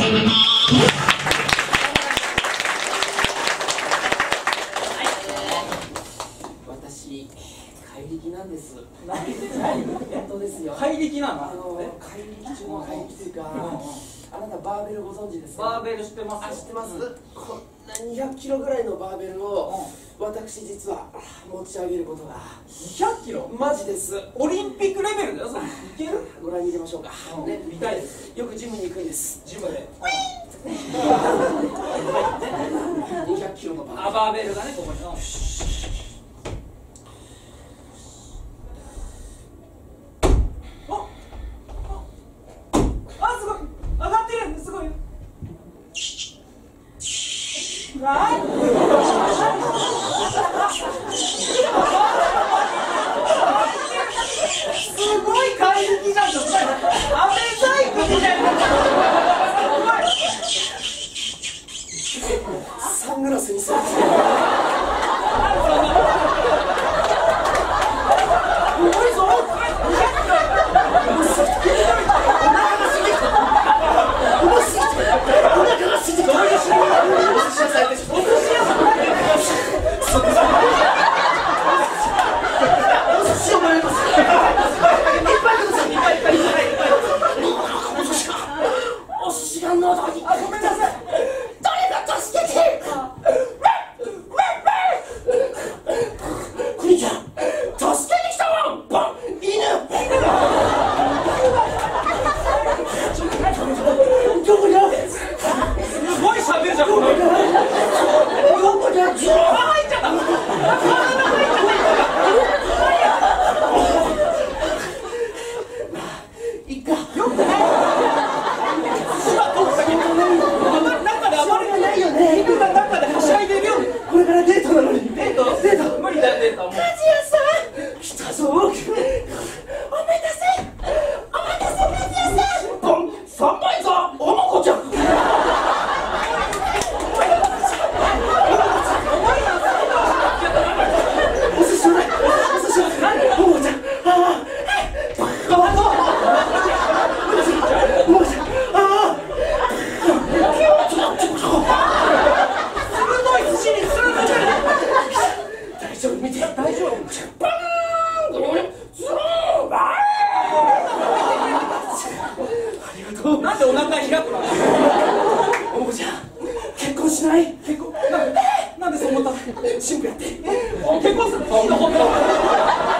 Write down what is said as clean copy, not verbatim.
私、怪力なんです。本当ですよ。 怪力なの？ 怪力中の怪力というか、あなたバーベルご存知ですか？ バーベル知ってます。 知ってます。こんな200キロぐらいのバーベルを私実は持ち上げることが。 200キロ？ マジです。 オリンピックレベルだよ。それいける？ ご覧に入れましょうか。ね、 見たいです。 よくジムに行くんです。 ジムで。 200キロのバーベルがね、ここに。すごい怪力じゃん。アメ細工みたいな。 サングラスにする。すごいぞ。 なんでお腹開くの？ おもちゃん、結婚しない？ 結婚なんでそう思ったの？ シンプルやって。 結婚するの？